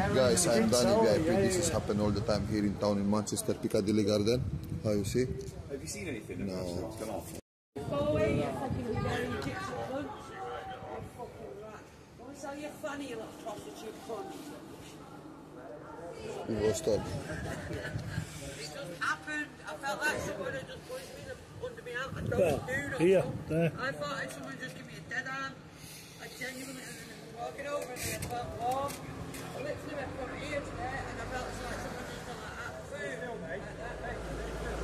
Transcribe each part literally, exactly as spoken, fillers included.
Guys, I'm Danny V I P. This has happened all the time here in town in Manchester Piccadilly Garden. How you see? Have you seen anything? No. What's gone off? Go away, you fucking wearing chips at lunch. You fucking rat. Go and sell your fanny, you little prostitute cunt. We will stop. It just happened. I felt like someone had just pushed me under my arm. I don't Well, do nothing. here, there. I thought if someone just give me a dead arm. I genuinely was walking over and I felt warm. I literally went from here to there and I felt like someone just done like that. Boom. Like that, like that.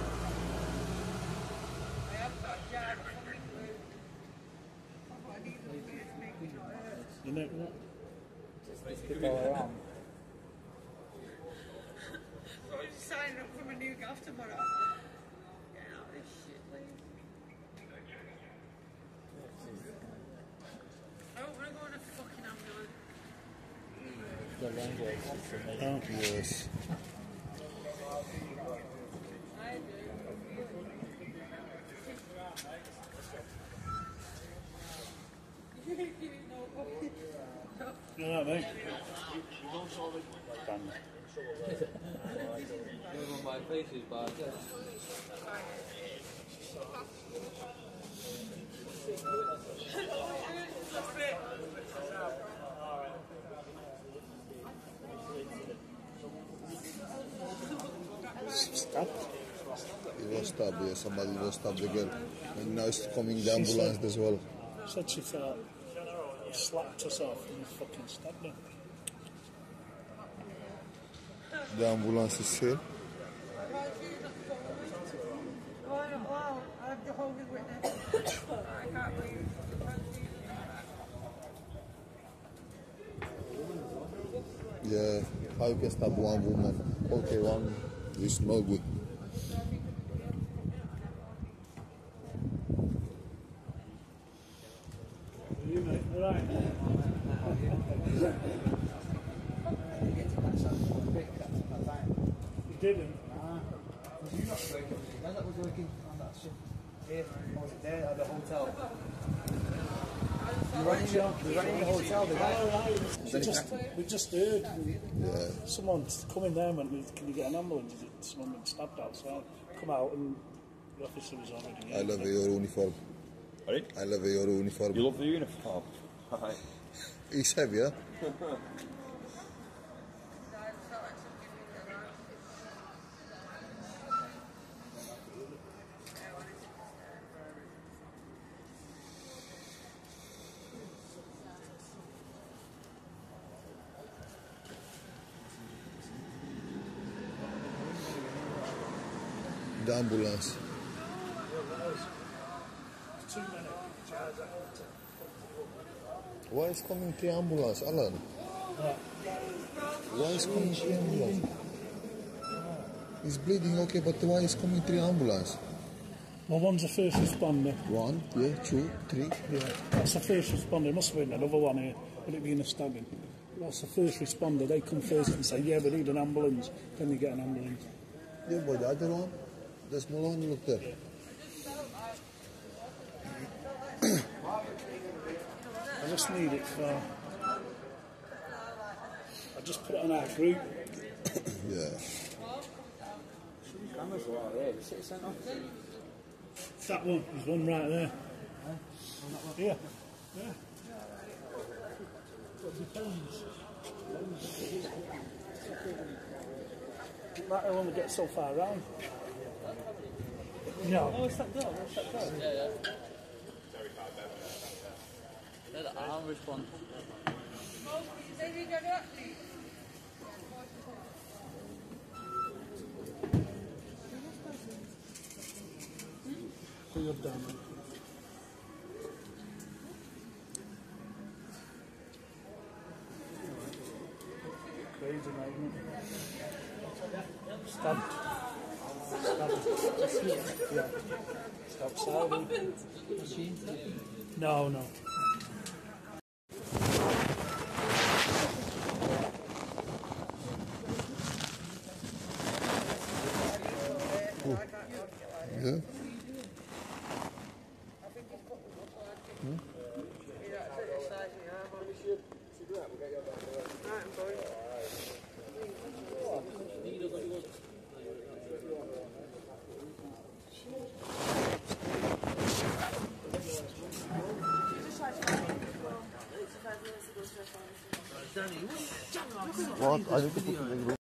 I have got a jar of fucking glue. That's what I need to do to make me not hurt. You know, Just to go around. So I'm just signing up for my new golf tomorrow. Get out of this shit, please. I don't want to go in a fucking ambulance. The language for me. oh, Yes. I do. You ain't no fucking. you know what I mean? Done. Even my face is bad. Stop. He was stabbed, yeah. Somebody was stabbed again. And now it's coming the ambulance as well. Said she thought he slapped us off and he fucking stabbed her. The ambulance is here. Oh, I don't allow. I have the holy witness. I can't believe. Yeah. How you can stab one woman? Okay, one is no good. You mate, alright. You didn't? Was you not working? Was it Dan that was working on that shift? Here, or was it there at the hotel? You running the, you running the hotel, the guy? We just, we just heard Yeah. someone coming down and went, can you get an ambulance? Is it someone been stabbed outside? Come out and the officer was already here. I love your uniform. Ready? I love your uniform. You love the uniform? Hi. He's heavy, yeah? The ambulance. Two minutes. Why is coming the ambulance, Alan? Yeah. Why is coming the ambulance? He's bleeding, okay, but why is coming the ambulance? Well, one's a first responder. One, yeah, two, three. Yeah, that's a first responder. There must have been another one here. Would it be in a stabbing? That's a first responder. They come first and say, yeah, we need an ambulance. Then they get an ambulance. Yeah, but the other one, the small one, look there. I just need it for... I just put it on our group. Yeah. Cameras are out there, the city centre. That one, there's one right there. Here. Yeah. It depends. It might only get so far round. No. Oh, it's that door, it's that door. Yeah, yeah. They're the arm response. Put your down there. Crazy, mate, isn't it? Stabbed. Stabbed. Yeah. Stabbed Saudi. No, no. Yeah? Hmm? Yeah, that's it, it's size of your arm on. Right, I'm going. What? I need to put the